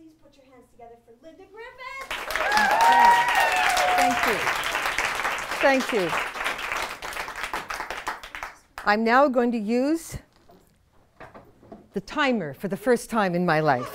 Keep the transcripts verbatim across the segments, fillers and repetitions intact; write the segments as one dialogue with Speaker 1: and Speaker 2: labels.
Speaker 1: please put your hands together for Linda Griffiths.
Speaker 2: Thank you. Thank you. I'm now going to use the timer for the first time in my life.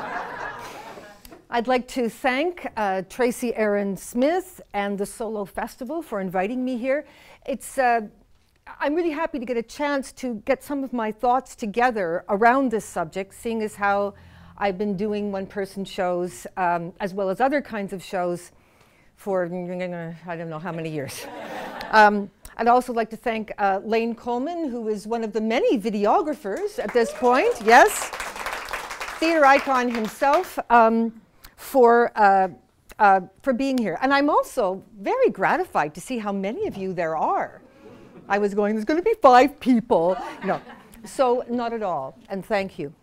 Speaker 2: I'd like to thank uh, Tracey, Erin Smith and the SOULO Festival for inviting me here. It's, uh, I'm really happy to get a chance to get some of my thoughts together around this subject, seeing as how I've been doing one-person shows um, as well as other kinds of shows for I don't know how many years. Um, I'd also like to thank uh, Lane Coleman, who is one of the many videographers at this point, yes, theater icon himself, um, for, uh, uh, for being here. And I'm also very gratified to see how many of you there are. I was going, there's going to be five people. No, so not at all, and thank you.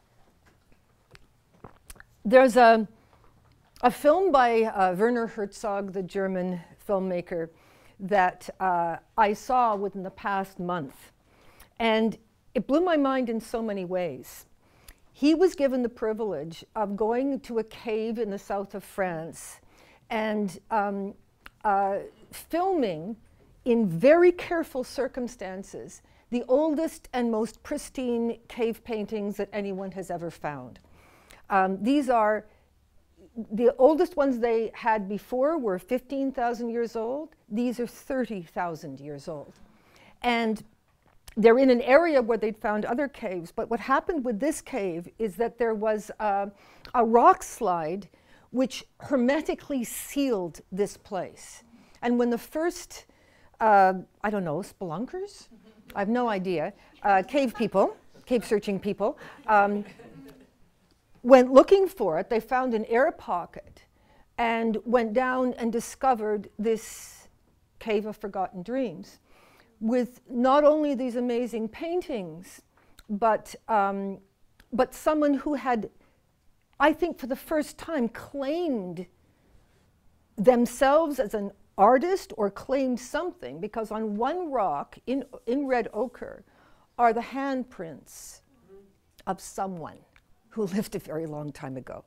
Speaker 2: There's a, a film by uh, Werner Herzog, the German filmmaker, that uh, I saw within the past month. And it blew my mind in so many ways. He was given the privilege of going to a cave in the south of France and um, uh, filming in very careful circumstances the oldest and most pristine cave paintings that anyone has ever found. Um, these are, the oldest ones they had before were fifteen thousand years old. These are thirty thousand years old. And they're in an area where they'd found other caves, but what happened with this cave is that there was uh, a rock slide which hermetically sealed this place. And when the first, uh, I don't know, spelunkers? I have no idea, uh, cave people, cave searching people, um, went looking for it, they found an air pocket and went down and discovered this cave of forgotten dreams, with not only these amazing paintings, but, um, but someone who had, I think for the first time, claimed themselves as an artist or claimed something, because on one rock in, in red ochre are the handprints of someone who lived a very long time ago.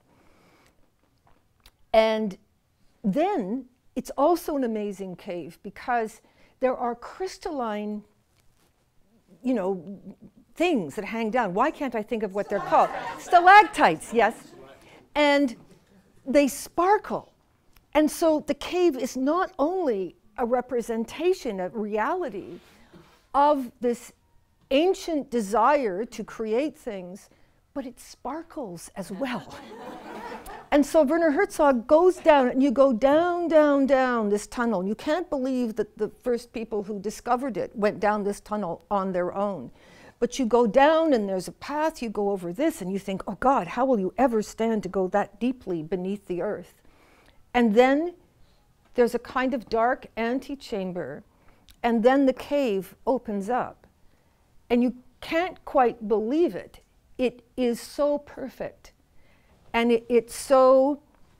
Speaker 2: And then it's also an amazing cave because there are crystalline, you know, things that hang down. Why can't I think of what they're called? Stalactites, yes. And they sparkle. And so the cave is not only a representation of reality of this ancient desire to create things, but it sparkles as well. And so Werner Herzog goes down, and you go down, down, down this tunnel. And you can't believe that the first people who discovered it went down this tunnel on their own. But you go down, and there's a path, you go over this, and you think, oh God, how will you ever stand to go that deeply beneath the earth? And then there's a kind of dark antechamber, and then the cave opens up. And you can't quite believe it. It is so perfect. And it, it's so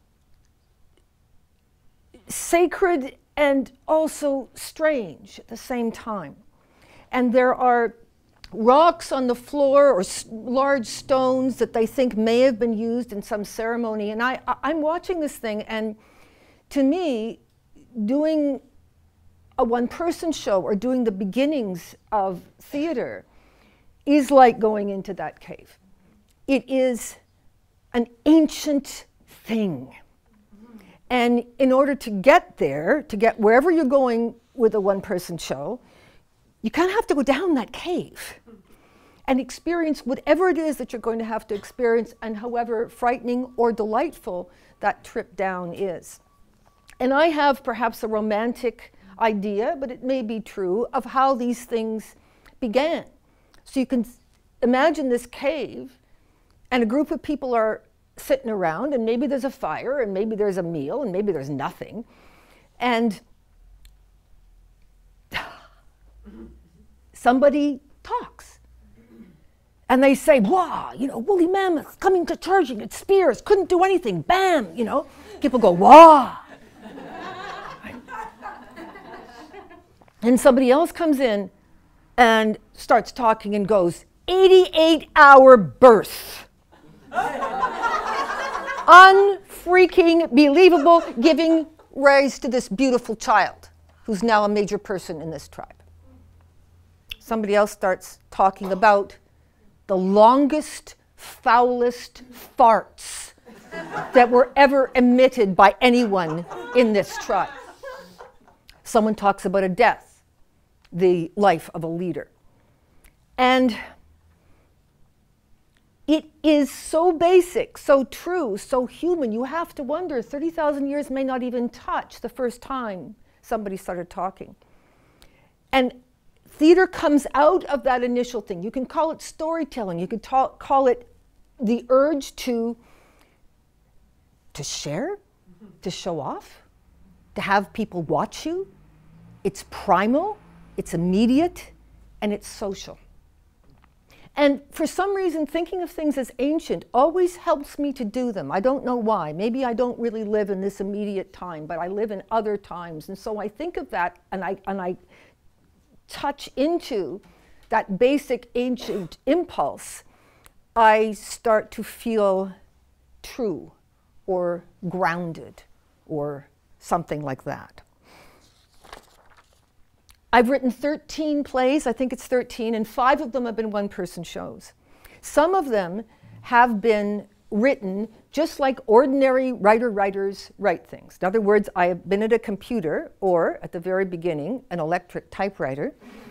Speaker 2: sacred and also strange at the same time. And there are rocks on the floor or s large stones that they think may have been used in some ceremony. And I, I, I'm watching this thing, and to me, doing a one-person show or doing the beginnings of theater is like going into that cave. It is an ancient thing. And in order to get there, to get wherever you're going with a one-person show, you kind of have to go down that cave and experience whatever it is that you're going to have to experience, and however frightening or delightful that trip down is. And I have perhaps a romantic idea, but it may be true, of how these things began. So you can imagine this cave, and a group of people are sitting around, and maybe there's a fire, and maybe there's a meal, and maybe there's nothing. And somebody talks. And they say, wow, you know, woolly mammoth coming to charging its spears, couldn't do anything, bam, you know. People go, wow. And somebody else comes in and starts talking and goes, eighty-eight hour birth. unfreaking believable, giving rise to this beautiful child who's now a major person in this tribe. Somebody else starts talking about the longest, foulest farts that were ever emitted by anyone in this tribe. Someone talks about a death, the life of a leader. And it is so basic, so true, so human. You have to wonder, thirty thousand years may not even touch the first time somebody started talking. And theater comes out of that initial thing. You can call it storytelling. You could talk, call it the urge to, to share, to show off, to have people watch you. It's primal, it's immediate, and it's social. And for some reason, thinking of things as ancient always helps me to do them. I don't know why. Maybe I don't really live in this immediate time, but I live in other times. And so I think of that, and I, and I touch into that basic ancient impulse. I start to feel true or grounded or something like that. I've written thirteen plays, I think it's thirteen, and five of them have been one-person shows. Some of them have been written just like ordinary writer-writers write things. In other words, I have been at a computer, or at the very beginning, an electric typewriter,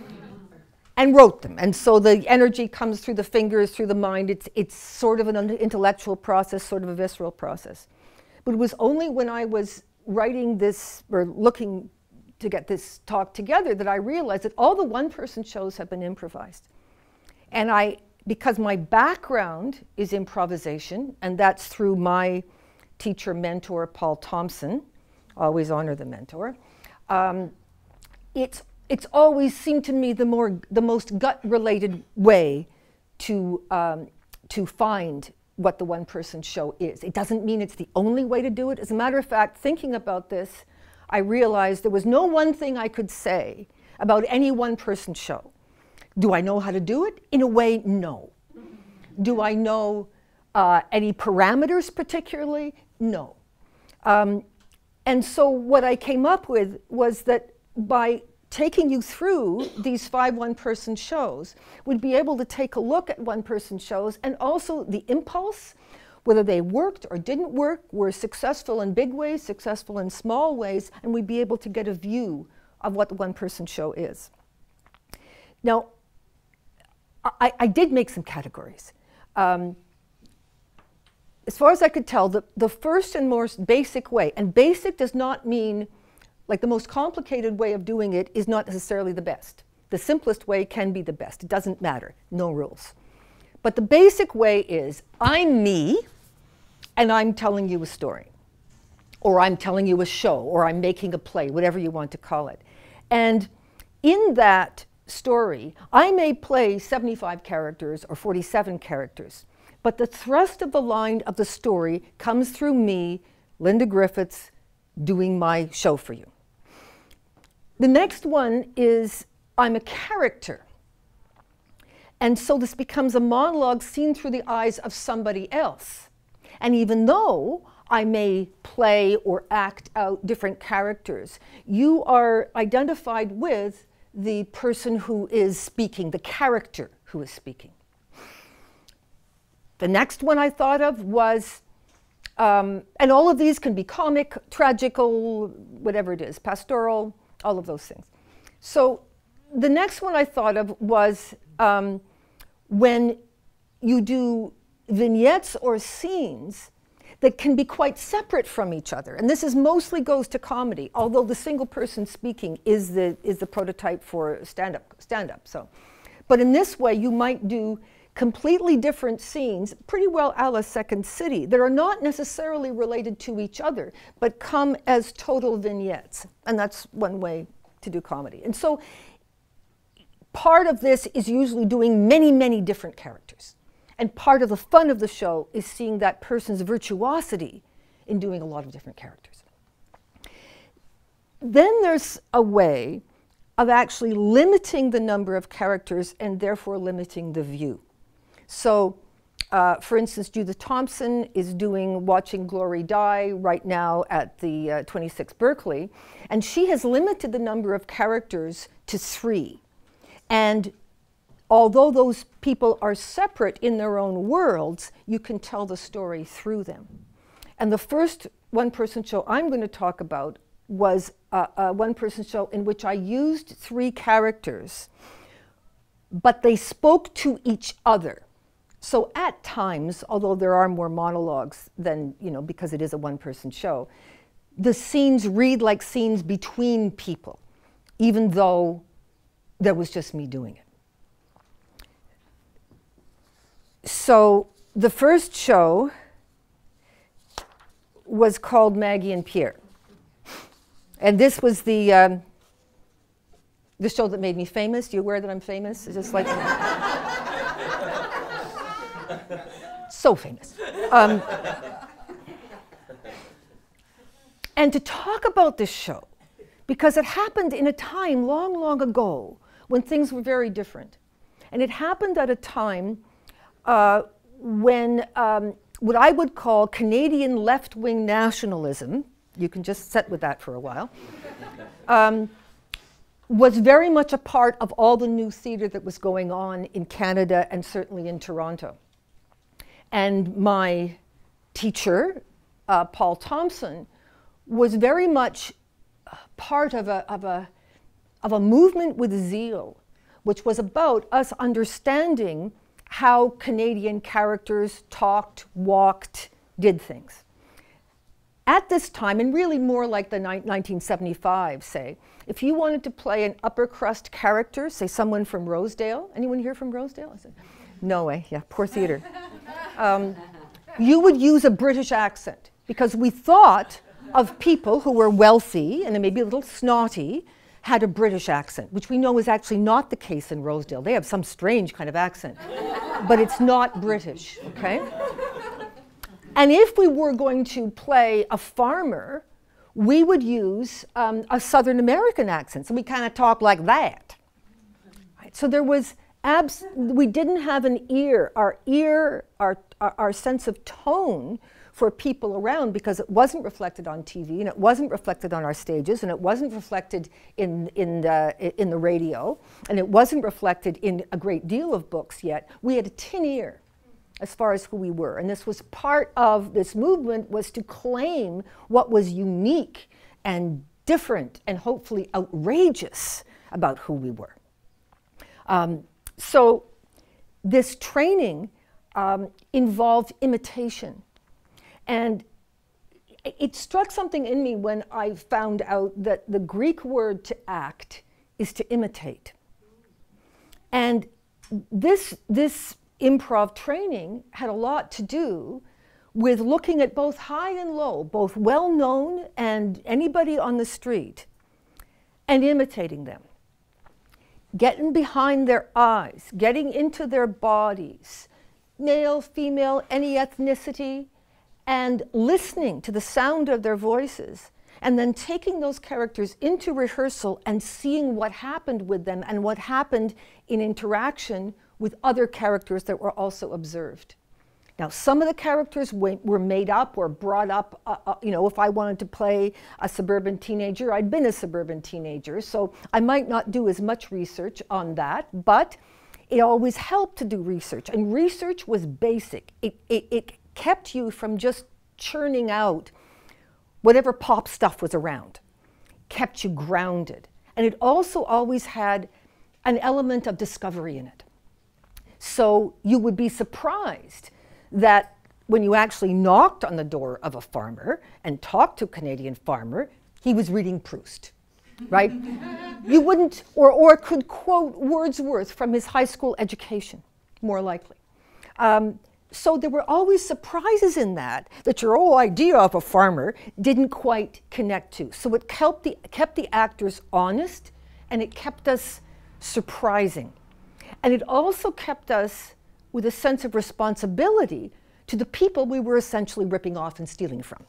Speaker 2: and wrote them. And so the energy comes through the fingers, through the mind. It's, it's sort of an intellectual process, sort of a visceral process. But it was only when I was writing this, or looking to get this talk together, that I realized that all the one-person shows have been improvised. And I, because my background is improvisation, and that's through my teacher, mentor, Paul Thompson, always honor the mentor, um, it's, it's always seemed to me the, more, the most gut-related way to, um, to find what the one-person show is. It doesn't mean it's the only way to do it. As a matter of fact, thinking about this, I realized there was no one thing I could say about any one-person show. Do I know how to do it? In a way, no. Do I know uh, any parameters particularly? No. Um, and so what I came up with was that by taking you through these five one-person shows, we'd be able to take a look at one-person shows and also the impulse, whether they worked or didn't work, were successful in big ways, successful in small ways, and we'd be able to get a view of what the one-person show is. Now, I, I did make some categories. Um, as far as I could tell, the, the first and most basic way, and basic does not mean, like the most complicated way of doing it is not necessarily the best. The simplest way can be the best. It doesn't matter, no rules. But the basic way is, I'm me, and I'm telling you a story, or I'm telling you a show, or I'm making a play, whatever you want to call it. And in that story, I may play seventy-five characters or forty-seven characters, but the thrust of the line of the story comes through me, Linda Griffiths, doing my show for you. The next one is, I'm a character. And so this becomes a monologue seen through the eyes of somebody else. And even though I may play or act out different characters, you are identified with the person who is speaking, the character who is speaking. The next one I thought of was, um, and all of these can be comic, tragical, whatever it is, pastoral, all of those things. So the next one I thought of was um, when you do vignettes or scenes that can be quite separate from each other. And this is mostly goes to comedy, although the single person speaking is the, is the prototype for stand-up. stand-up. So, but in this way, you might do completely different scenes, pretty well a la Second City, that are not necessarily related to each other, but come as total vignettes. And that's one way to do comedy. And so part of this is usually doing many, many different characters. And part of the fun of the show is seeing that person's virtuosity in doing a lot of different characters. Then there's a way of actually limiting the number of characters and therefore limiting the view. So uh, for instance, Judith Thompson is doing Watching Glory Die right now at the uh, twenty-sixth Berkeley, and she has limited the number of characters to three. And although those people are separate in their own worlds, you can tell the story through them. And the first one-person show I'm going to talk about was a, a one-person show in which I used three characters, but they spoke to each other. So at times, although there are more monologues than, you know, because it is a one-person show, the scenes read like scenes between people, even though there was just me doing it. So the first show was called Maggie and Pierre. And this was the, um, the show that made me famous. Do you aware that I'm famous? It's just like, so famous. Um, and to talk about this show, because it happened in a time long, long ago when things were very different. And it happened at a time uh, when um, what I would call Canadian left-wing nationalism, you can just sit with that for a while, um, was very much a part of all the new theatre that was going on in Canada and certainly in Toronto. And my teacher, uh, Paul Thompson, was very much part of a, of, a, of a movement with zeal, which was about us understanding how Canadian characters talked, walked, did things. At this time, and really more like the nineteen seventy-five, say, if you wanted to play an upper crust character, say someone from Rosedale, anyone here from Rosedale? I said, no way, yeah, poor theater. Um, you would use a British accent because we thought of people who were wealthy and maybe a little snotty, had a British accent, which we know is actually not the case in Rosedale. They have some strange kind of accent, but it's not British, okay? And if we were going to play a farmer, we would use um, a Southern American accent, so we kind of talk like that. Right? So there was, abs we didn't have an ear, our ear, our, our, our sense of tone for people around, because it wasn't reflected on T V and it wasn't reflected on our stages and it wasn't reflected in, in, the, in the radio and it wasn't reflected in a great deal of books yet. We had a tin ear as far as who we were, and this was part of this movement, was to claim what was unique and different and hopefully outrageous about who we were. Um, so this training um, involved imitation. And it struck something in me when I found out that the Greek word to act is to imitate. And this, this improv training had a lot to do with looking at both high and low, both well-known and anybody on the street, and imitating them. Getting behind their eyes, getting into their bodies, male, female, any ethnicity, and listening to the sound of their voices, and then taking those characters into rehearsal and seeing what happened with them and what happened in interaction with other characters that were also observed. Now, some of the characters were made up or brought up, uh, uh, you know, if I wanted to play a suburban teenager, I'd been a suburban teenager, so I might not do as much research on that, but it always helped to do research, and research was basic. It, it, it kept you from just churning out whatever pop stuff was around, kept you grounded. And it also always had an element of discovery in it. So you would be surprised that when you actually knocked on the door of a farmer and talked to a Canadian farmer, he was reading Proust, right? You wouldn't, or, or could quote Wordsworth from his high school education, more likely. Um, So there were always surprises in that, that your whole idea of a farmer didn't quite connect to. So it kept the, kept the actors honest, and it kept us surprising. And it also kept us with a sense of responsibility to the people we were essentially ripping off and stealing from.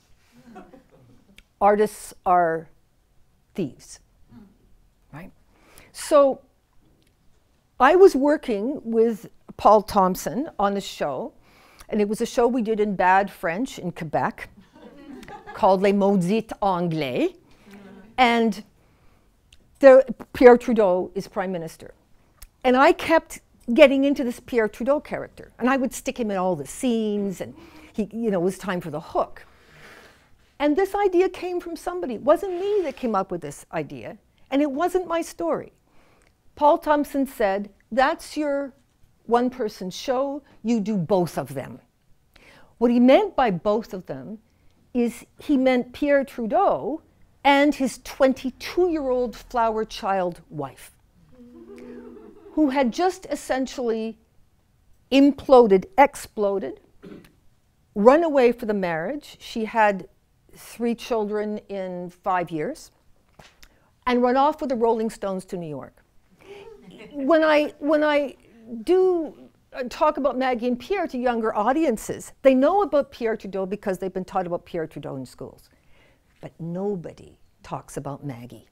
Speaker 2: Artists are thieves, right? So I was working with Paul Thompson on the show, And it was a show we did in bad French in Quebec called Les Maudits Anglais. And there, Pierre Trudeau is prime minister. And I kept getting into this Pierre Trudeau character. And I would stick him in all the scenes, and he, you know, it was time for the hook. And this idea came from somebody. It wasn't me that came up with this idea, and it wasn't my story. Paul Thompson said, that's your one-person show, you do both of them. What he meant by both of them is he meant Pierre Trudeau and his twenty-two-year-old flower child wife, who had just essentially imploded, exploded, run away for the marriage. She had three children in five years, and run off with the Rolling Stones to New York. When I, when I do talk about Maggie and Pierre to younger audiences, they know about Pierre Trudeau because they've been taught about Pierre Trudeau in schools. But nobody talks about Maggie.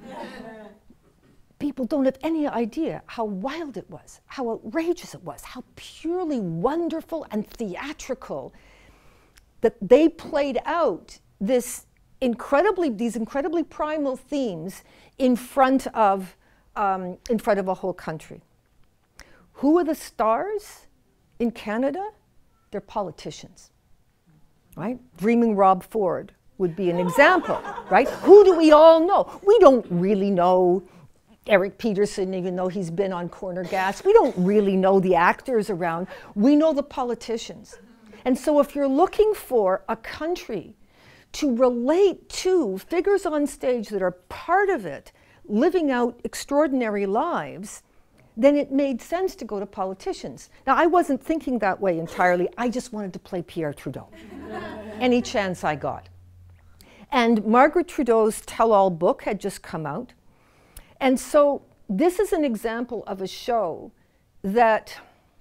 Speaker 2: People don't have any idea how wild it was, how outrageous it was, how purely wonderful and theatrical that they played out this incredibly, these incredibly primal themes in front of, um, in front of a whole country. Who are the stars in Canada? They're politicians, right? Dreaming Rob Ford would be an example, right? Who do we all know? We don't really know Eric Peterson, even though he's been on Corner Gas. We don't really know the actors around. We know the politicians. And so if you're looking for a country to relate to figures on stage that are part of it, living out extraordinary lives, then it made sense to go to politicians. Now, I wasn't thinking that way entirely. I just wanted to play Pierre Trudeau, any chance I got. And Margaret Trudeau's Tell-All book had just come out. And so this is an example of a show that,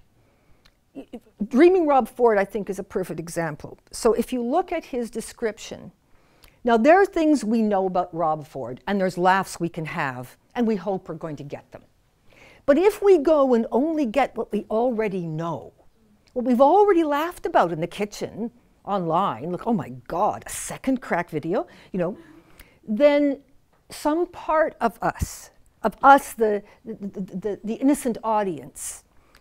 Speaker 2: Dreaming Rob Ford, I think, is a perfect example. So if you look at his description, now there are things we know about Rob Ford, and there's laughs we can have, and we hope we're going to get them. But if we go and only get what we already know, what we've already laughed about in the kitchen, online, like, oh my God, a second crack video, you know, then some part of us, of us, the, the, the, the, the innocent audience,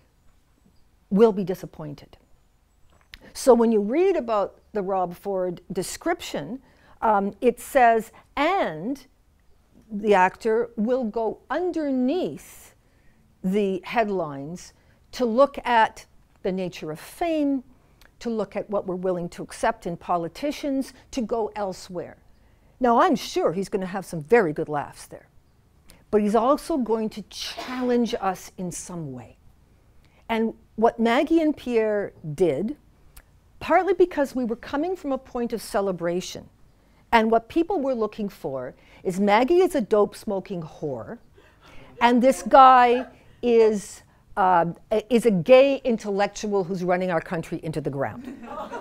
Speaker 2: will be disappointed. So when you read about the Rob Ford description, um, it says, and the actor will go underneath the headlines to look at the nature of fame, to look at what we're willing to accept in politicians, to go elsewhere. Now, I'm sure he's going to have some very good laughs there, but he's also going to challenge us in some way. And what Maggie and Pierre did, partly because we were coming from a point of celebration, and what people were looking for is Maggie is a dope-smoking whore, and this guy is, uh, is a gay intellectual who's running our country into the ground.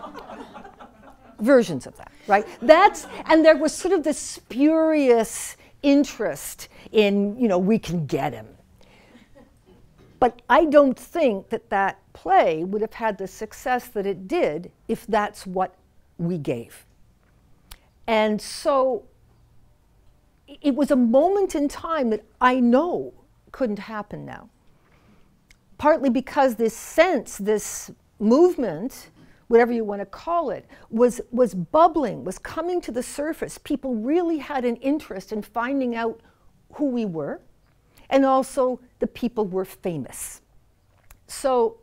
Speaker 2: Versions of that, right? That's, and there was sort of this spurious interest in, you know, we can get him. But I don't think that that play would have had the success that it did if that's what we gave. And so it was a moment in time that I know couldn't happen now. Partly because this sense, this movement, whatever you want to call it, was, was bubbling, was coming to the surface. People really had an interest in finding out who we were, and also the people were famous. So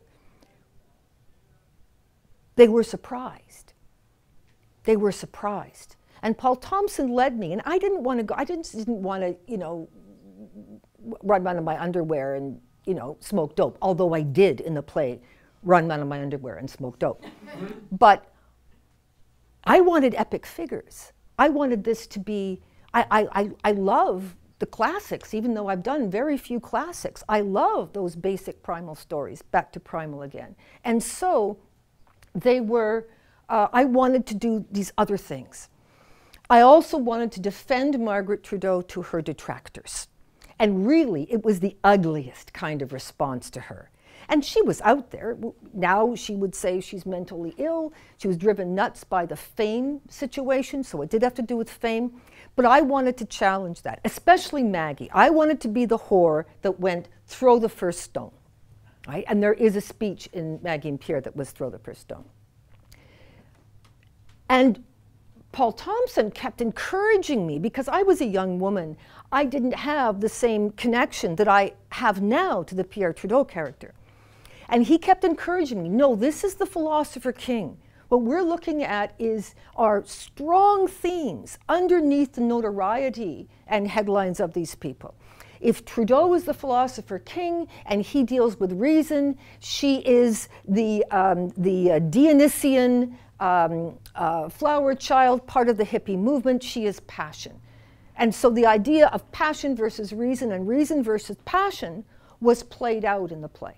Speaker 2: they were surprised. They were surprised. And Paul Thompson led me, and I didn't want to go, I didn't, didn't want to, you know, run around in my underwear and, you know, smoke dope, although I did in the play run around in my underwear and smoke dope. But I wanted epic figures. I wanted this to be, I, I, I, I love the classics, even though I've done very few classics. I love those basic primal stories, back to primal again. And so they were, uh, I wanted to do these other things. I also wanted to defend Margaret Trudeau to her detractors. And really, it was the ugliest kind of response to her. And she was out there. Now she would say she's mentally ill. She was driven nuts by the fame situation, so it did have to do with fame. But I wanted to challenge that, especially Maggie. I wanted to be the whore that went, throw the first stone. Right? And there is a speech in Maggie and Pierre that was throw the first stone. And Paul Thompson kept encouraging me because I was a young woman. I didn't have the same connection that I have now to the Pierre Trudeau character. And he kept encouraging me, no, this is the philosopher king. What we're looking at is our strong themes underneath the notoriety and headlines of these people. If Trudeau is the philosopher king and he deals with reason, she is the, um, the uh, Dionysian um, uh, flower child, part of the hippie movement. She is passion. And so the idea of passion versus reason and reason versus passion was played out in the play.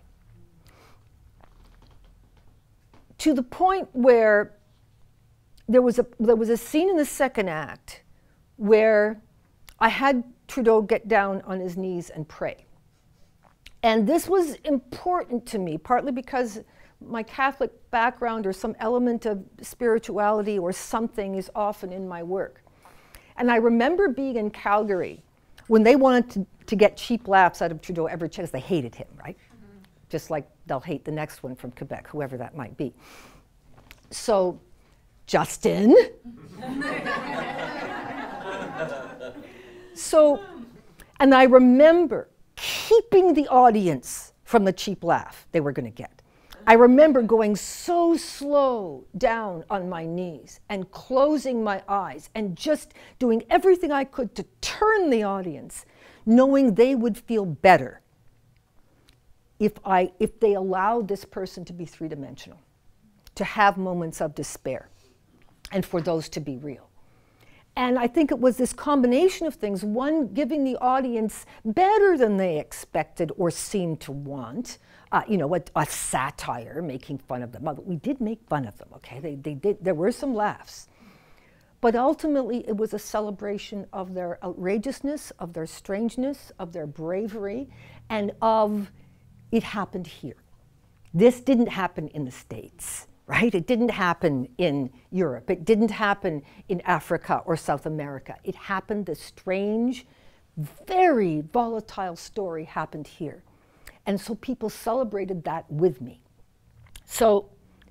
Speaker 2: To the point where there was a, there was a scene in the second act where I had Trudeau get down on his knees and pray. And this was important to me, partly because my Catholic background or some element of spirituality or something is often in my work. And I remember being in Calgary when they wanted to, to get cheap laughs out of Trudeau every chance. They hated him, right? Mm-hmm. Just like they'll hate the next one from Quebec, whoever that might be. So, Justin. So, and I remember keeping the audience from the cheap laugh they were going to get. I remember going so slow down on my knees and closing my eyes and just doing everything I could to turn the audience, knowing they would feel better if, I, if they allowed this person to be three-dimensional, to have moments of despair, and for those to be real. And I think it was this combination of things, one, giving the audience better than they expected or seemed to want, uh, you know, a, a satire, making fun of them. But we did make fun of them, okay? They, they did, there were some laughs. But ultimately, it was a celebration of their outrageousness, of their strangeness, of their bravery, and of it happened here. This didn't happen in the States. Right? It didn't happen in Europe. It didn't happen in Africa or South America. It happened, this strange, very volatile story happened here. And so people celebrated that with me. So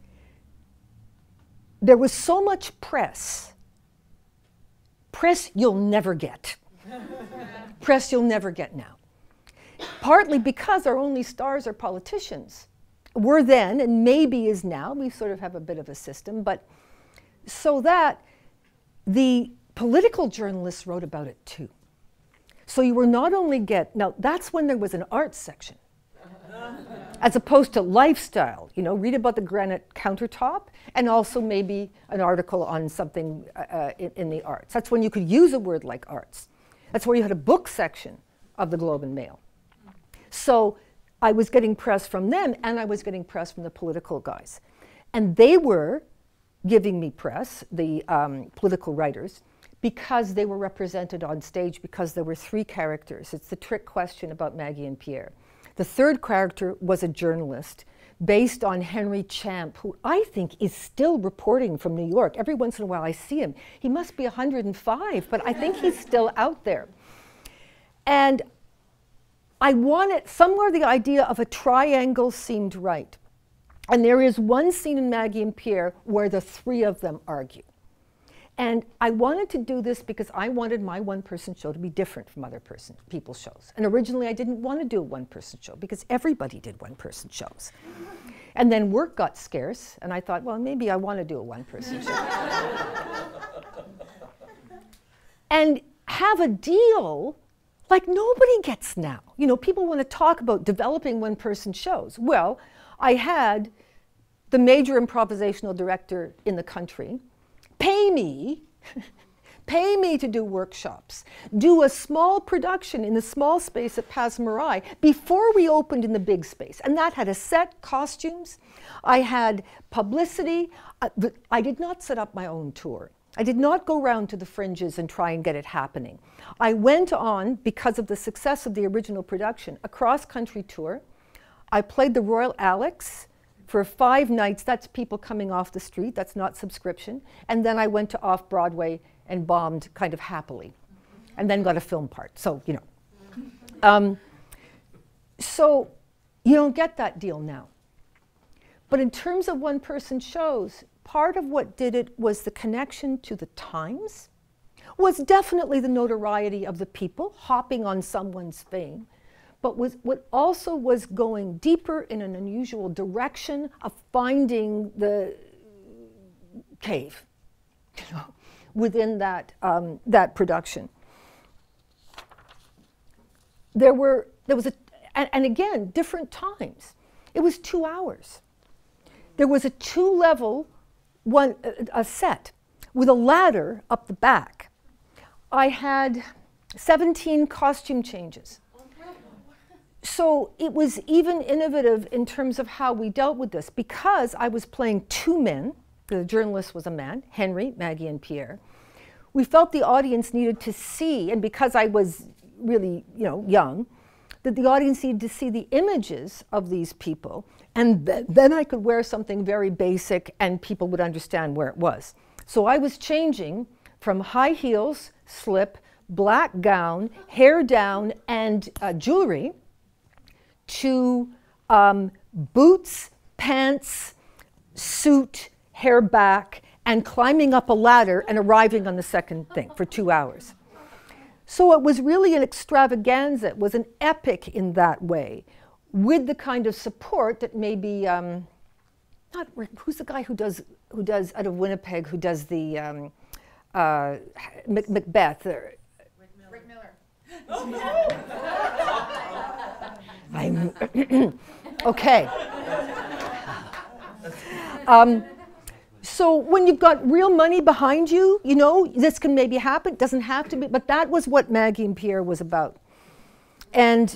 Speaker 2: there was so much press. Press you'll never get. Press you'll never get now. Partly because our only stars are politicians. Were then, and maybe is now, we sort of have a bit of a system, but so that the political journalists wrote about it too. So you were not only get, now that's when there was an arts section, as opposed to lifestyle, you know, read about the granite countertop, and also maybe an article on something uh, in, in the arts. That's when you could use a word like arts. That's where you had a book section of the Globe and Mail. So I was getting press from them, and I was getting press from the political guys. And they were giving me press, the um, political writers, because they were represented on stage, because there were three characters. It's the trick question about Maggie and Pierre. The third character was a journalist based on Henry Champ, who I think is still reporting from New York. Every once in a while I see him. He must be one hundred and five, but I think he's still out there. And I wanted, somewhere the idea of a triangle seemed right. And there is one scene in Maggie and Pierre where the three of them argue. And I wanted to do this because I wanted my one-person show to be different from other person, people's shows. And originally I didn't want to do a one-person show because everybody did one-person shows. And then work got scarce, and I thought, well, maybe I want to do a one-person show. And have a deal like nobody gets now. You know, people want to talk about developing one-person shows. Well, I had the major improvisational director in the country pay me, pay me to do workshops, do a small production in the small space at Pasmarai before we opened in the big space. And that had a set, costumes. I had publicity. Uh, I did not set up my own tour. I did not go round to the fringes and try and get it happening. I went on, because of the success of the original production, a cross-country tour. I played the Royal Alex for five nights. That's people coming off the street. That's not subscription. And then I went to off-Broadway and bombed kind of happily. And then got a film part. So, you know. Um, so you don't get that deal now. But in terms of one-person shows, part of what did it was the connection to the times, was definitely the notoriety of the people hopping on someone's fame, but was, what also was going deeper in an unusual direction of finding the cave, you know, within that, um, that production. There were, there was a, and, and again, different times. It was two hours. There was a two-level one, a, a set with a ladder up the back. I had seventeen costume changes. So it was even innovative in terms of how we dealt with this, because I was playing two men. The journalist was a man, Henry, Maggie, and Pierre. We felt the audience needed to see, and because I was really, you know, young, that the audience needed to see the images of these people, and th then I could wear something very basic and people would understand where it was. So I was changing from high heels, slip, black gown, hair down, and uh, jewelry, to um, boots, pants, suit, hair back, and climbing up a ladder and arriving on the second thing for two hours. So it was really an extravaganza. It was an epic in that way, with the kind of support that maybe, um, not, who's the guy who does, who does, out of Winnipeg, who does the, um, uh, Mac Macbeth. Or,
Speaker 3: Rick Miller.
Speaker 2: I'm okay. Um, so when you've got real money behind you, you know, this can maybe happen. It doesn't have to be, but that was what Maggie and Pierre was about. And,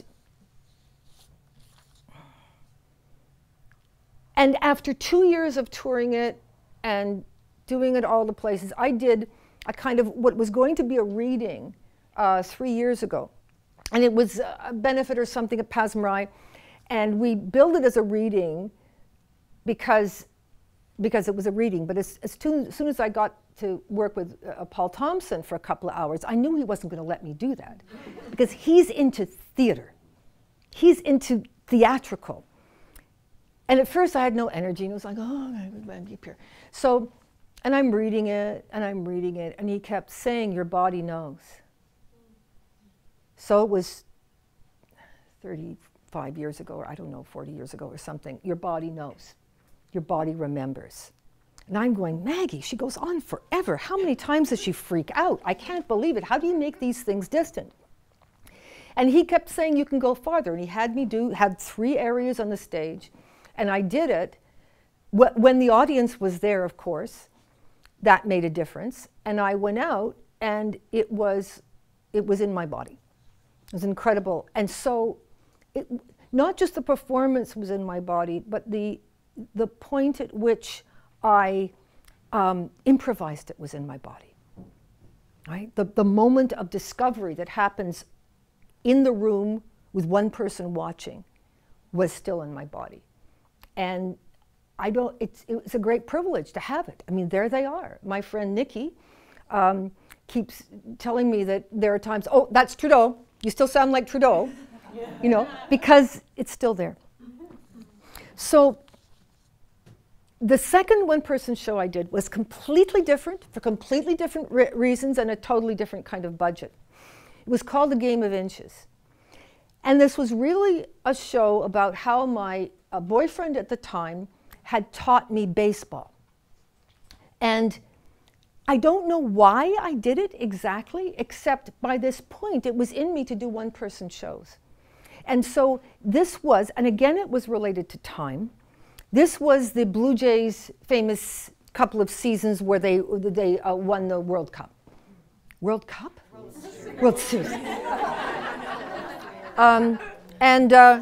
Speaker 2: and after two years of touring it and doing it all the places, I did a kind of what was going to be a reading uh, three years ago. And it was a benefit or something at Pasmarai. And we billed it as a reading because, because it was a reading. But as, as, soon, as soon as I got to work with uh, Paul Thompson for a couple of hours, I knew he wasn't going to let me do that. Because he's into theater. He's into theatrical. And at first I had no energy. And it was like, oh, Maggie Pierre. So, and I'm reading it, and I'm reading it. And he kept saying, your body knows. So it was thirty-five years ago, or I don't know, forty years ago or something. Your body knows. Your body remembers. And I'm going, Maggie, she goes on forever. How many times does she freak out? I can't believe it. How do you make these things distant? And he kept saying, you can go farther. And he had me do, had three areas on the stage. And I did it. Wh when the audience was there, of course, that made a difference. And I went out, and it was, it was in my body. It was incredible. And so it, not just the performance was in my body, but the, the point at which I um, improvised it was in my body. Right? The, the moment of discovery that happens in the room with one person watching was still in my body. And I don't, it's, it's a great privilege to have it. I mean, there they are. My friend Nikki um, keeps telling me that there are times, oh, that's Trudeau. You still sound like Trudeau, yeah. You know, because it's still there. So the second one-person show I did was completely different, for completely different re reasons and a totally different kind of budget. It was called A Game of Inches. And this was really a show about how my uh, boyfriend at the time had taught me baseball. And I don't know why I did it exactly, except by this point, it was in me to do one-person shows. And so this was, and again, it was related to time. This was the Blue Jays' famous couple of seasons where they, they uh, won the World Cup. World Cup? World Series. World Series. um, and, uh,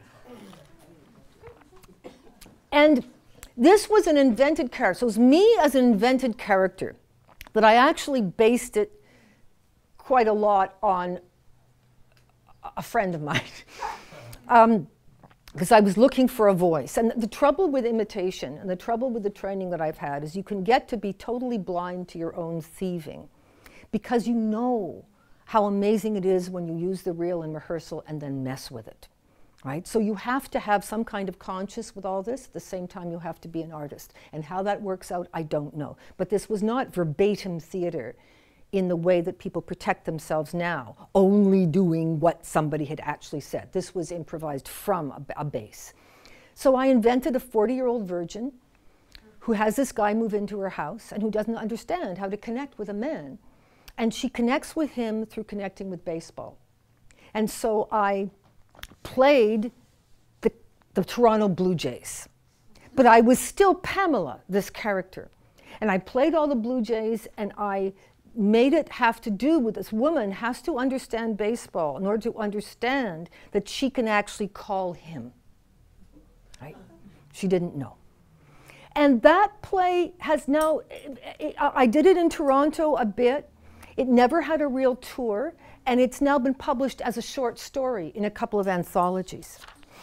Speaker 2: and this was an invented character. So it was me as an invented character. But I actually based it quite a lot on a friend of mine. um, because I was looking for a voice. And the trouble with imitation and the trouble with the training that I've had is you can get to be totally blind to your own thieving because you know how amazing it is when you use the real in rehearsal and then mess with it, right? So you have to have some kind of conscience with all this. At the same time, you have to be an artist. And how that works out, I don't know. But this was not verbatim theater in the way that people protect themselves now, only doing what somebody had actually said. This was improvised from a, a base. So I invented a forty-year-old virgin who has this guy move into her house and who doesn't understand how to connect with a man. And she connects with him through connecting with baseball. And so I played the, the Toronto Blue Jays. But I was still Pamela, this character. And I played all the Blue Jays, and I made it have to do with this woman has to understand baseball in order to understand that she can actually call him. Right? She didn't know. And that play has now, I did it in Toronto a bit. It never had a real tour, and it's now been published as a short story in a couple of anthologies.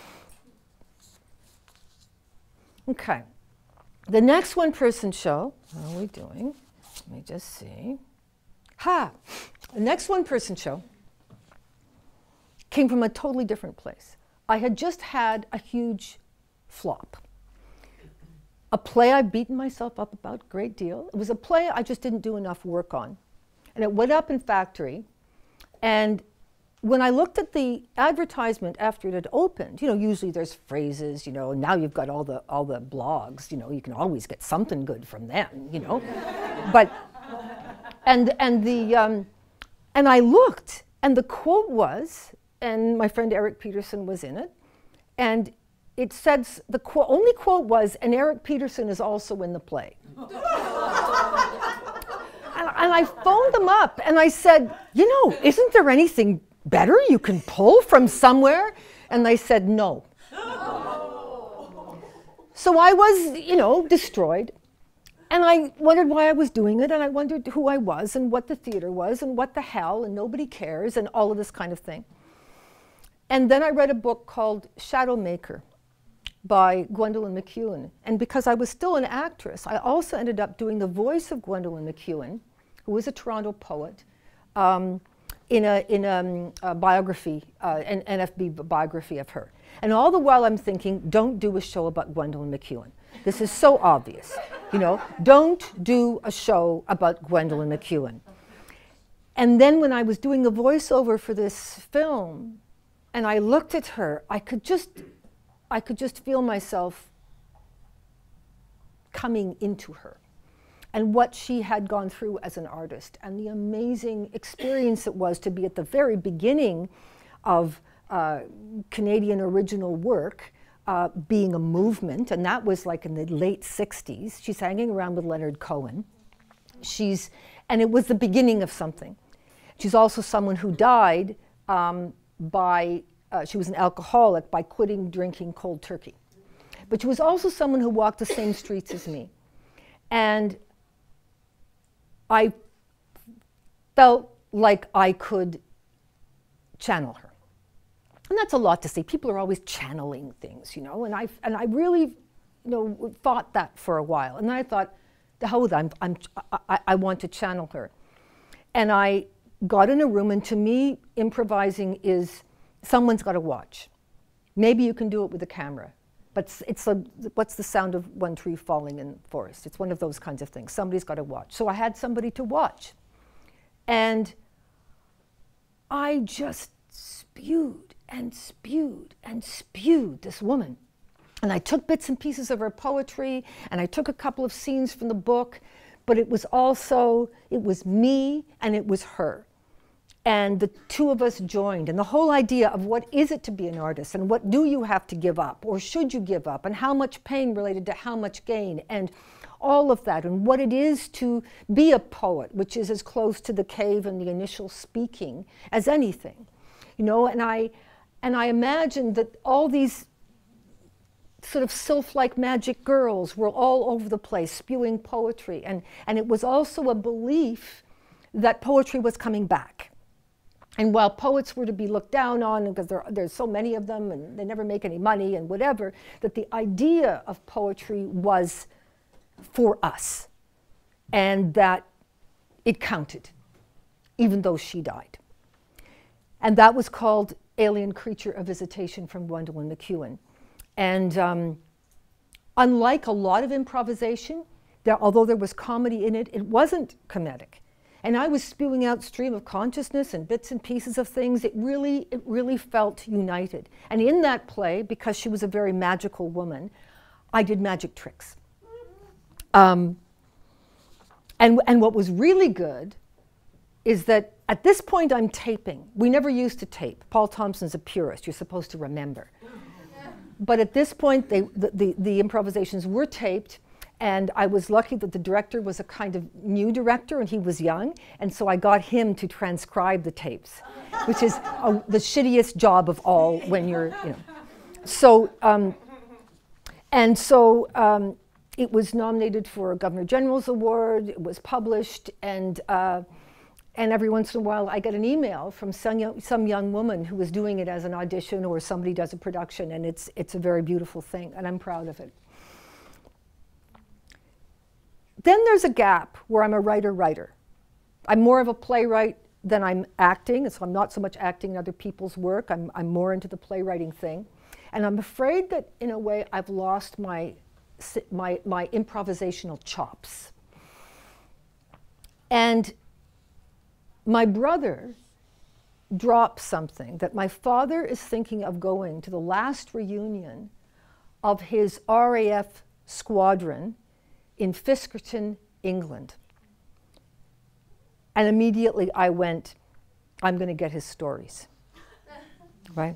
Speaker 2: Okay. The next one-person show, how are we doing? Let me just see. Ha! The next one-person show came from a totally different place. I had just had a huge flop. A play I've beaten myself up about a great deal. It was a play I just didn't do enough work on. And it went up in Factory. And when I looked at the advertisement after it had opened, you know, usually there's phrases, you know, now you've got all the, all the blogs, you know, you can always get something good from them, you know. But, and, and, the, um, and I looked, and the quote was, and my friend Eric Peterson was in it, and it said, the qu only quote was, and Eric Peterson is also in the play. And I phoned them up and I said, you know, isn't there anything better you can pull from somewhere? And they said, no. So I was, you know, destroyed. And I wondered why I was doing it, and I wondered who I was and what the theater was and what the hell, and nobody cares, and all of this kind of thing. And then I read a book called Shadow Maker by Gwendolyn MacEwen. And because I was still an actress, I also ended up doing the voice of Gwendolyn MacEwen, who was a Toronto poet, um, in a, in a, a biography, uh, an N F B biography of her. And all the while I'm thinking, don't do a show about Gwendolyn MacEwen. This is so obvious, you know, don't do a show about Gwendolyn MacEwen. And then when I was doing the voiceover for this film, and I looked at her, I could just, I could just feel myself coming into her, and what she had gone through as an artist, and the amazing experience it was to be at the very beginning of uh, Canadian original work, uh, being a movement, and that was like in the late sixties. She's hanging around with Leonard Cohen. She's, and it was the beginning of something. She's also someone who died um, by, uh, she was an alcoholic by quitting drinking cold turkey. But she was also someone who walked the same streets as me. And I felt like I could channel her. And that's a lot to say. People are always channeling things, you know, and I, and I really, you know, thought that for a while. And then I thought, the hell with it, I'm, I'm, I, I want to channel her. And I got in a room, and to me, improvising is, someone's got to watch. Maybe you can do it with a camera. But it's, it's a, what's the sound of one tree falling in the forest? It's one of those kinds of things. Somebody's got to watch. So I had somebody to watch. And I just spewed and spewed and spewed this woman. And I took bits and pieces of her poetry, and I took a couple of scenes from the book, but it was also, it was me and it was her. And the two of us joined, and the whole idea of what is it to be an artist, and what do you have to give up, or should you give up, and how much pain related to how much gain, and all of that, and what it is to be a poet, which is as close to the cave and the initial speaking as anything, you know. And I, and I imagined that all these sort of sylph-like magic girls were all over the place spewing poetry, and, and it was also a belief that poetry was coming back. And while poets were to be looked down on, because there, there's so many of them and they never make any money and whatever, that the idea of poetry was for us and that it counted, even though she died. And that was called Alien Creature of Visitation from Gwendolyn MacEwen. And um, unlike a lot of improvisation, there, although there was comedy in it, it wasn't comedic. And I was spewing out stream of consciousness and bits and pieces of things. It really, it really felt united. And in that play, because she was a very magical woman, I did magic tricks. Um, and, and what was really good is that at this point I'm taping. We never used to tape. Paul Thompson's a purist. You're supposed to remember. But at this point, they, the, the, the improvisations were taped. And I was lucky that the director was a kind of new director and he was young. And so I got him to transcribe the tapes, which is a, the shittiest job of all when you're, you know. So, um, and so um, it was nominated for a Governor General's Award. It was published. And, uh, and every once in a while I get an email from some young, some young woman who was doing it as an audition or somebody does a production. And it's, it's a very beautiful thing. And I'm proud of it. Then there's a gap where I'm a writer-writer. I'm more of a playwright than I'm acting, so I'm not so much acting in other people's work. I'm, I'm more into the playwriting thing. And I'm afraid that, in a way, I've lost my, my, my improvisational chops. And my brother dropped something that my father is thinking of going to the last reunion of his R A F squadron in Fiskerton, England. And immediately I went, I'm going to get his stories, right?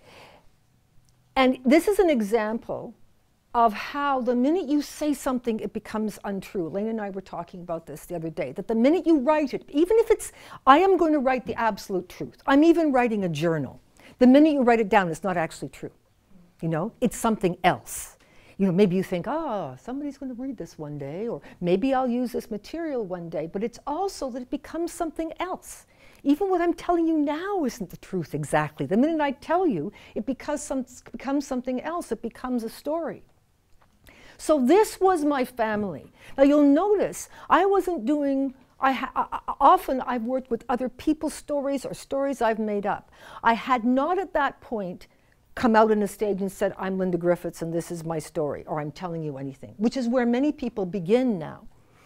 Speaker 2: And this is an example of how the minute you say something, it becomes untrue. Lane and I were talking about this the other day, that the minute you write it, even if it's, I am going to write the absolute truth. I'm even writing a journal. The minute you write it down, it's not actually true. You know, it's something else. You know, maybe you think, oh, somebody's going to read this one day, or maybe I'll use this material one day, but it's also that it becomes something else. Even what I'm telling you now isn't the truth exactly. The minute I tell you, it becomes, some, becomes something else. It becomes a story. So this was my family. Now you'll notice I wasn't doing, I ha I, often I've worked with other people's stories or stories I've made up. I had not at that point come out on a stage and said, I'm Linda Griffiths and this is my story, or I'm telling you anything, which is where many people begin now.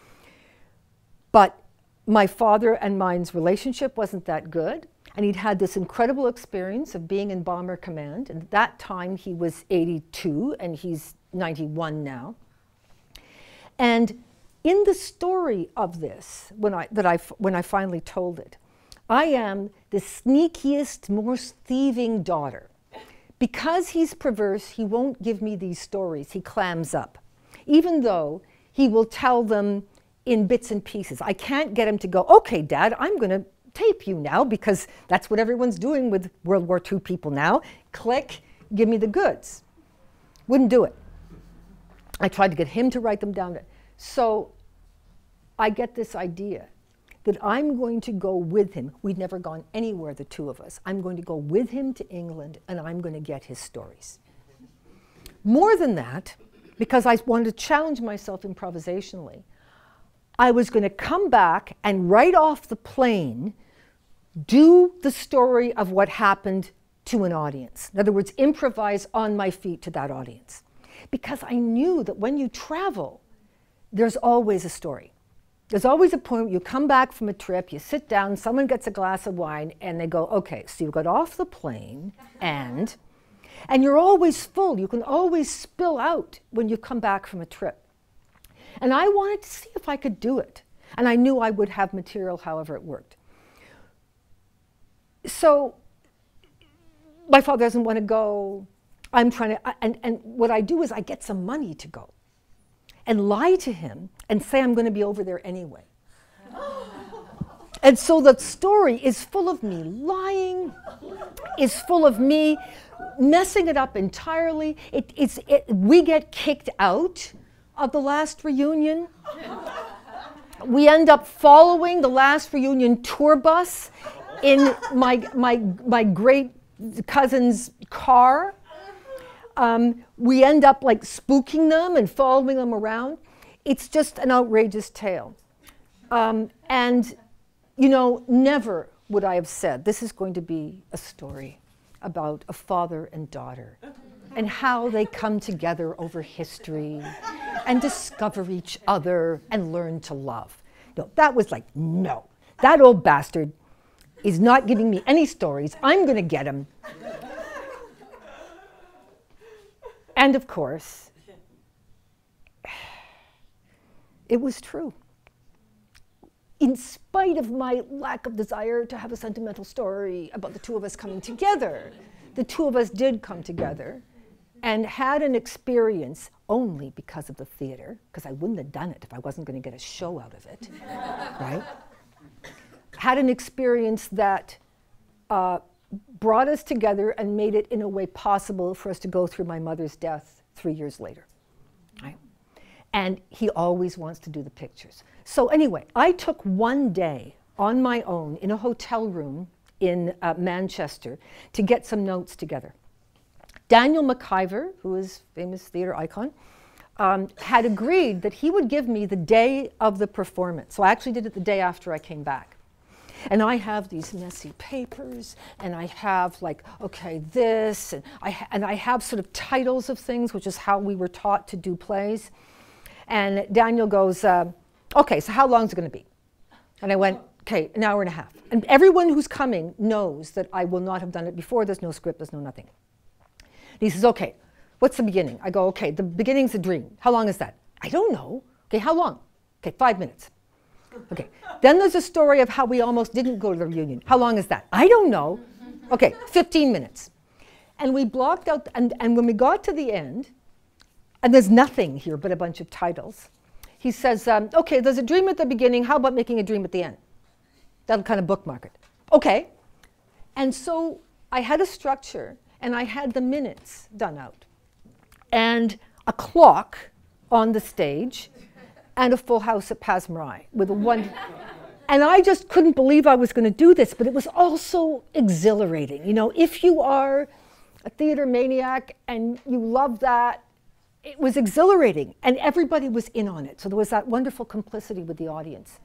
Speaker 2: But my father and mine's relationship wasn't that good, and he'd had this incredible experience of being in Bomber Command, and at that time he was eighty-two and he's ninety-one now. And in the story of this, when I, that I, when I finally told it, I am the sneakiest, most thieving daughter. Because he's perverse, he won't give me these stories. He clams up, even though he will tell them in bits and pieces. I can't get him to go, okay, Dad, I'm going to tape you now, because that's what everyone's doing with World War Two people now. Click, give me the goods. Wouldn't do it. I tried to get him to write them down. So I get this idea that I'm going to go with him. We'd never gone anywhere, the two of us. I'm going to go with him to England, and I'm going to get his stories. More than that, because I wanted to challenge myself improvisationally, I was going to come back and right off the plane do the story of what happened to an audience. In other words, improvise on my feet to that audience. Because I knew that when you travel, there's always a story. There's always a point where you come back from a trip, you sit down, someone gets a glass of wine, and they go, okay, so you got off the plane, and, and you're always full. You can always spill out when you come back from a trip. And I wanted to see if I could do it. And I knew I would have material however it worked. So my father doesn't want to go. I'm trying to, and, and what I do is I get some money to go and lie to him and say I'm going to be over there anyway. And so the story is full of me lying, is full of me messing it up entirely. It, it's, it, we get kicked out of the last reunion. We end up following the last reunion tour bus in my, my, my great cousin's car. Um, we end up like spooking them and following them around. It's just an outrageous tale. Um, and, you know, never would I have said this is going to be a story about a father and daughter and how they come together over history and discover each other and learn to love. No, that was like, no, that old bastard is not giving me any stories. I'm going to get him. And of course, it was true. In spite of my lack of desire to have a sentimental story about the two of us coming together, the two of us did come together and had an experience only because of the theater, because I wouldn't have done it if I wasn't going to get a show out of it, right? Had an experience that uh, brought us together and made it in a way possible for us to go through my mother's death three years later, right? And he always wants to do the pictures. So anyway, I took one day on my own in a hotel room in uh, Manchester to get some notes together. Daniel MacIver, who is a famous theater icon, um, had agreed that he would give me the day of the performance. So I actually did it the day after I came back. And I have these messy papers, and I have like, okay, this, and I, ha and I have sort of titles of things, which is how we were taught to do plays. And Daniel goes, uh, okay, so how long is it going to be? And I went, okay, an hour and a half. And everyone who's coming knows that I will not have done it before. There's no script, there's no nothing. And he says, okay, what's the beginning? I go, okay, the beginning's a dream. How long is that? I don't know. Okay, how long? Okay, five minutes. Okay, then there's a story of how we almost didn't go to the reunion. How long is that? I don't know. Okay, fifteen minutes. And we blocked out, and, and when we got to the end, and there's nothing here but a bunch of titles, he says, um, okay, there's a dream at the beginning. How about making a dream at the end? That'll kind of bookmark it. Okay. And so I had a structure, and I had the minutes done out, and a clock on the stage, and a full house at Pasmarai with a one. And I just couldn't believe I was going to do this, but it was also exhilarating. You know, if you are a theater maniac and you love that, it was exhilarating, and everybody was in on it. So there was that wonderful complicity with the audience.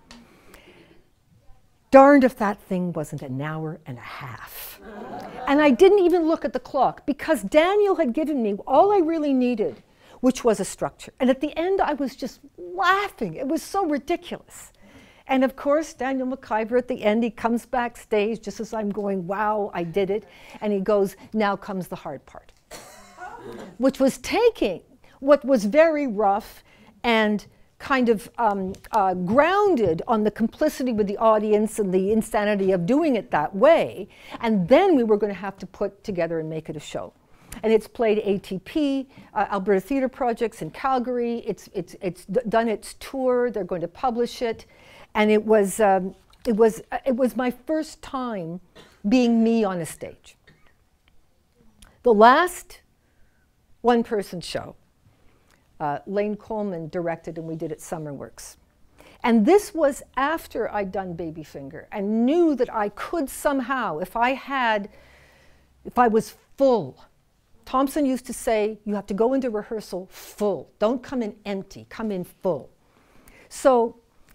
Speaker 2: Darned if that thing wasn't an hour and a half. And I didn't even look at the clock because Daniel had given me all I really needed, which was a structure. And at the end, I was just laughing. It was so ridiculous. And of course, Daniel MacIver at the end, he comes backstage just as I'm going, wow, I did it. And he goes, now comes the hard part, which was taking what was very rough and kind of um, uh, grounded on the complicity with the audience and the insanity of doing it that way. And then we were going to have to put together and make it a show. And it's played A T P, uh, Alberta Theatre Projects in Calgary. It's, it's, it's d done its tour. They're going to publish it. And it was, um, it, was, uh, it was my first time being me on a stage. The last one-person show, uh, Lane Coleman directed, and we did at Summerworks. And this was after I'd done Babyfinger and knew that I could somehow, if I had, if I was full. Thompson used to say, you have to go into rehearsal full. Don't come in empty, come in full. So,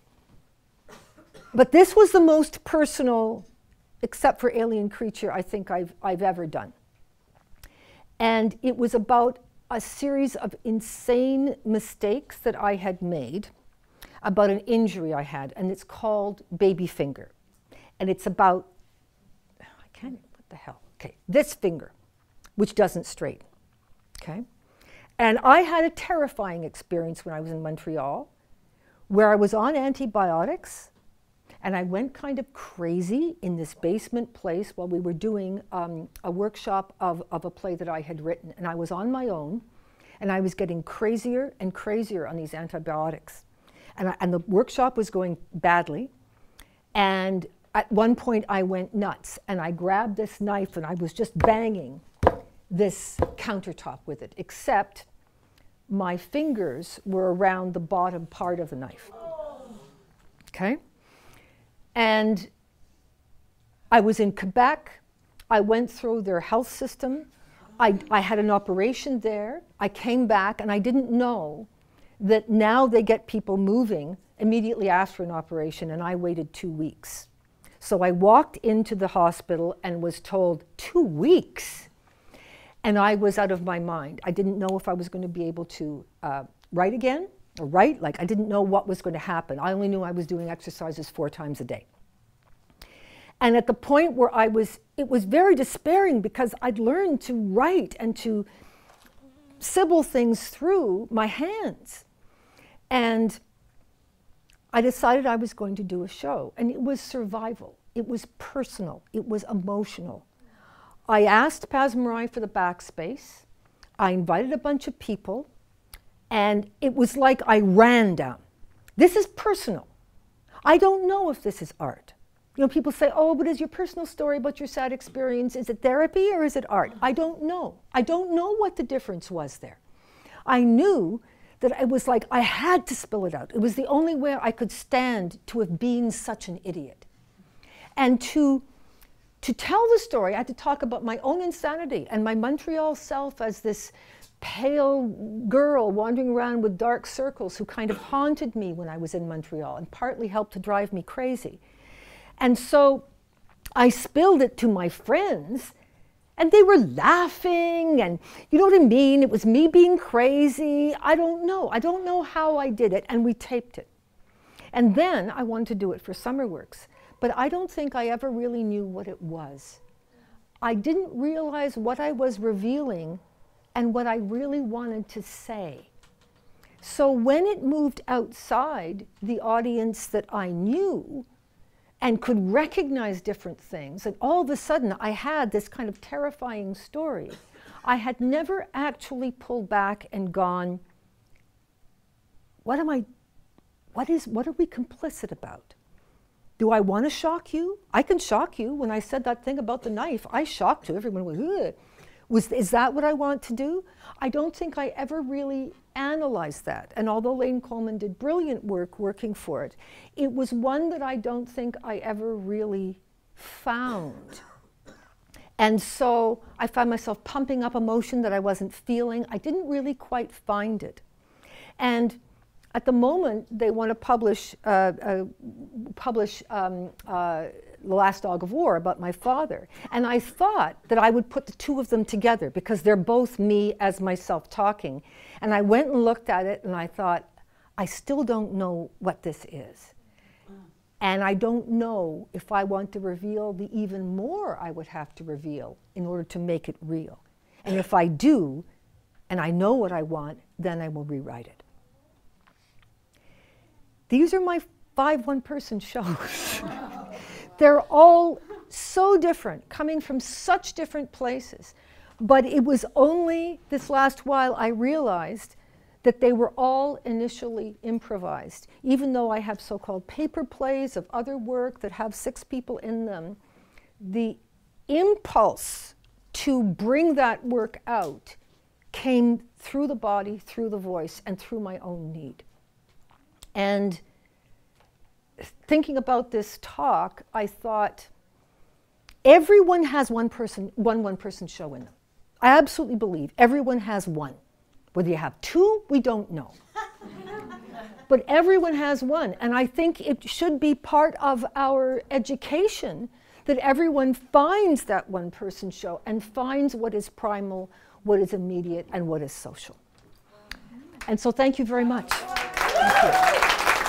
Speaker 2: but this was the most personal, except for Alien Creature, I think I've, I've ever done. And it was about a series of insane mistakes that I had made about an injury I had, and it's called Babyfinger. And it's about, I can't, what the hell? Okay, this finger, which doesn't straighten, okay? And I had a terrifying experience when I was in Montreal where I was on antibiotics and I went kind of crazy in this basement place while we were doing um, a workshop of, of a play that I had written. And I was on my own and I was getting crazier and crazier on these antibiotics. And, I, and the workshop was going badly. And at one point I went nuts and I grabbed this knife and I was just banging this countertop with it, except my fingers were around the bottom part of the knife. Okay? And I was in Quebec. I went through their health system. I, I had an operation there. I came back, and I didn't know that now they get people moving immediately after an operation, and I waited two weeks. So I walked into the hospital and was told, two weeks? And I was out of my mind. I didn't know if I was going to be able to uh, write again, or write, like I didn't know what was going to happen. I only knew I was doing exercises four times a day. And at the point where I was, it was very despairing because I'd learned to write and to sybil things through my hands. And I decided I was going to do a show. And it was survival. It was personal. It was emotional. I asked Pasmarai for the backspace. I invited a bunch of people. And it was like I ran down. This is personal. I don't know if this is art. You know, people say, oh, but is your personal story about your sad experience, is it therapy or is it art? I don't know. I don't know what the difference was there. I knew that it was like I had to spill it out. It was the only way I could stand to have been such an idiot. And to, to tell the story, I had to talk about my own insanity and my Montreal self as this pale girl wandering around with dark circles who kind of haunted me when I was in Montreal and partly helped to drive me crazy. And so I spilled it to my friends, and they were laughing, and you know what I mean? It was me being crazy. I don't know. I don't know how I did it, and we taped it. And then I wanted to do it for SummerWorks, but I don't think I ever really knew what it was. I didn't realize what I was revealing and what I really wanted to say. So when it moved outside the audience that I knew, and could recognize different things. And all of a sudden, I had this kind of terrifying story. I had never actually pulled back and gone, what am I, what is, what are we complicit about? Do I want to shock you? I can shock you. When I said that thing about the knife, I shocked you. Everyone went, ugh. Was, is that what I want to do? I don't think I ever really analyzed that. And although Lane Coleman did brilliant work working for it, it was one that I don't think I ever really found. And so I found myself pumping up emotion that I wasn't feeling. I didn't really quite find it. And at the moment, they want to publish, uh, uh, publish um, uh, The Last Dog of War about my father. And I thought that I would put the two of them together because they're both me as myself talking. And I went and looked at it and I thought, I still don't know what this is. And I don't know if I want to reveal the even more I would have to reveal in order to make it real. And if I do, and I know what I want, then I will rewrite it. These are my five one-person shows. They're all so different, coming from such different places. But it was only this last while I realized that they were all initially improvised. Even though I have so-called paper plays of other work that have six people in them, the impulse to bring that work out came through the body, through the voice, and through my own need. And thinking about this talk, I thought, everyone has one person, one one-person show in them. I absolutely believe everyone has one. Whether you have two, we don't know. But everyone has one, and I think it should be part of our education that everyone finds that one-person show and finds what is primal, what is immediate, and what is social. And so thank you very much. Thank you.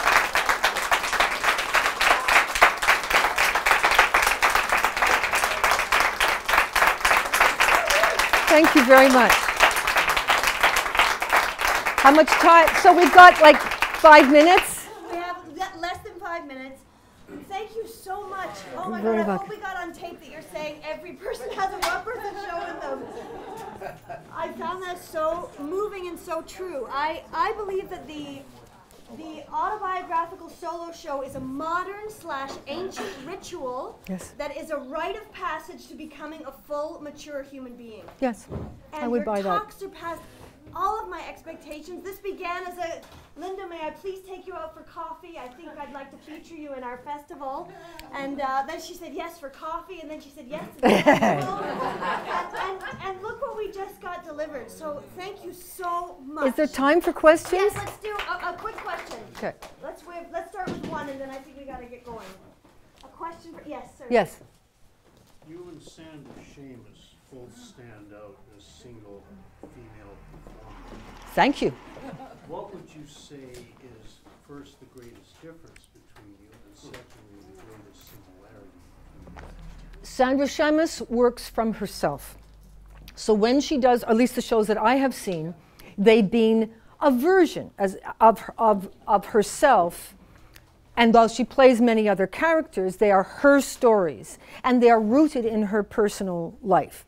Speaker 2: Thank you very much. How much time? So we've got like five minutes.
Speaker 1: We have we've got less than five minutes. Thank you so much. Oh my
Speaker 2: Very
Speaker 1: God, I
Speaker 2: welcome.
Speaker 1: hope we got on tape that you're saying every person has a one-person show in them. I found that so moving and so true. I, I believe that the The autobiographical solo show is a modern slash ancient ritual
Speaker 2: Yes.
Speaker 1: that is a rite of passage to becoming a full, mature human being.
Speaker 2: Yes,
Speaker 1: And
Speaker 2: I would
Speaker 1: your
Speaker 2: buy that.
Speaker 1: talk surpassed all of my expectations. This began as a, Linda, may I please take you out for coffee? I think I'd like to feature you in our festival. And uh, then she said yes for coffee, and then she said yes to the festival. and, and, and look what we just got delivered. So thank you so much.
Speaker 2: Is there time for questions?
Speaker 1: Yes, let's do a, a quick question.
Speaker 2: Okay.
Speaker 1: Let's, wave, let's start with one, and then I think we got to get going. A question for, yes, sir.
Speaker 2: Yes.
Speaker 4: You and Sandra Seamus both stand out as single female performers.
Speaker 2: Thank you.
Speaker 4: What would you say is first the greatest difference between you, and secondly the greatest similarity?
Speaker 2: Sandra Seamus works from herself. So when she does, or at least the shows that I have seen, they've been a version as, of, of, of herself. And while she plays many other characters, they are her stories, and they are rooted in her personal life.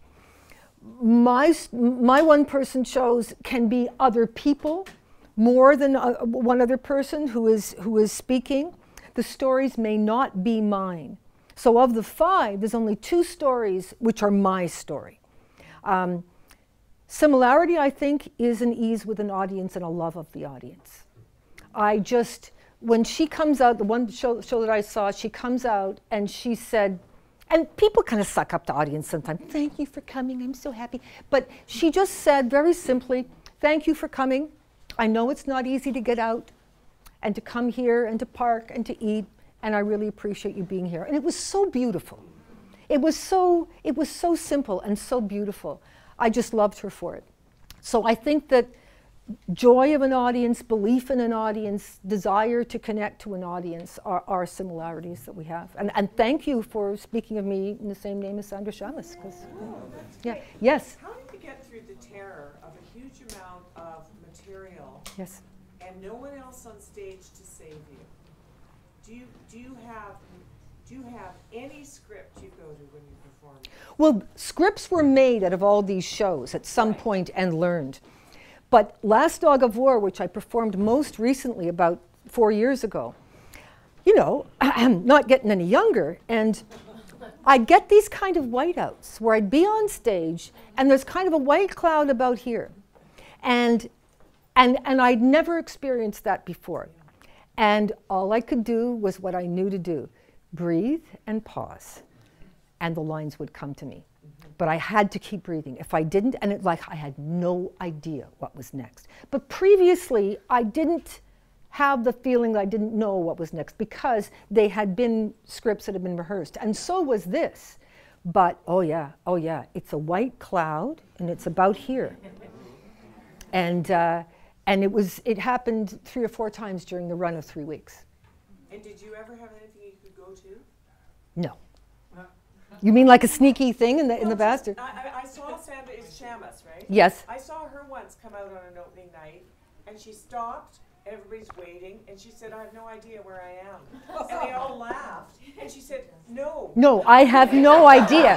Speaker 2: My, my one-person shows can be other people, more than uh, one other person who is, who is speaking. The stories may not be mine. So of the five, there's only two stories which are my story. Um, similarity, I think, is an ease with an audience and a love of the audience. I just, when she comes out, the one show, show that I saw, she comes out and she said, and people kind of suck up the audience sometimes. Thank you for coming, I'm so happy. But she just said very simply, thank you for coming. I know it's not easy to get out and to come here and to park and to eat, and I really appreciate you being here. And it was so beautiful. It was so, it was so simple and so beautiful. I just loved her for it. So I think that joy of an audience, belief in an audience, desire to connect to an audience are, are similarities that we have. And, and thank you for speaking of me in the same name as Sandra Seamus.
Speaker 5: Oh,
Speaker 2: yeah. Yes?
Speaker 5: How did you get through the terror of a huge amount of material
Speaker 2: Yes.
Speaker 5: and no one else on stage to save you? Do you, do you have, do you have any script you go to when you perform?
Speaker 2: Well, scripts were made out of all these shows at some
Speaker 5: Right.
Speaker 2: point and learned. But Last Dog of War, which I performed most recently about four years ago, you know, I'm not getting any younger, and I'd get these kind of whiteouts where I'd be on stage and there's kind of a white cloud about here. And, and, and I'd never experienced that before. And all I could do was what I knew to do, breathe and pause, and the lines would come to me. But I had to keep breathing. If I didn't, and it like I had no idea what was next. But previously, I didn't have the feeling that I didn't know what was next because they had been scripts that had been rehearsed. And so was this. But, oh yeah, oh yeah, it's a white cloud, and it's about here. And, uh, and it was, it happened three or four times during the run of three weeks.
Speaker 5: And did you ever have anything you could go to?
Speaker 2: No. You mean like a sneaky thing in the, in
Speaker 5: Well,
Speaker 2: the bastard?
Speaker 5: I, I, I saw Sandra, it's Seamus, right?
Speaker 2: Yes.
Speaker 5: I saw her once come out on an opening night, and she stopped, everybody's waiting, and she said, I have no idea where I am. And they all laughed, and she said, no.
Speaker 2: No, I have no idea.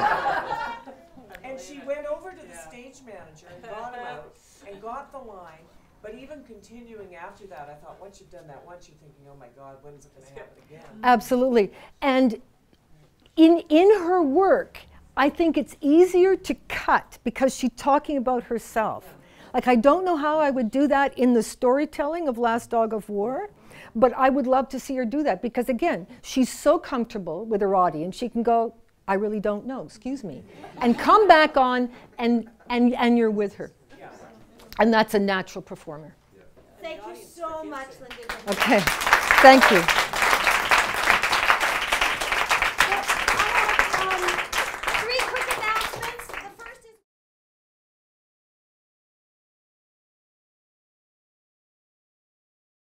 Speaker 5: And she went over to the stage manager and got him out, and got the line. But even continuing after that, I thought, once you've done that once, you're thinking, oh my God, when is it going to happen again?
Speaker 2: Absolutely. And in, in her work, I think it's easier to cut because she's talking about herself. Like, I don't know how I would do that in the storytelling of Last Dog of War, but I would love to see her do that because, again, she's so comfortable with her audience, she can go, I really don't know, excuse me, and come back on, and, and, and you're with her. And that's a natural performer.
Speaker 1: Thank you so much, Linda.
Speaker 2: Okay, thank you.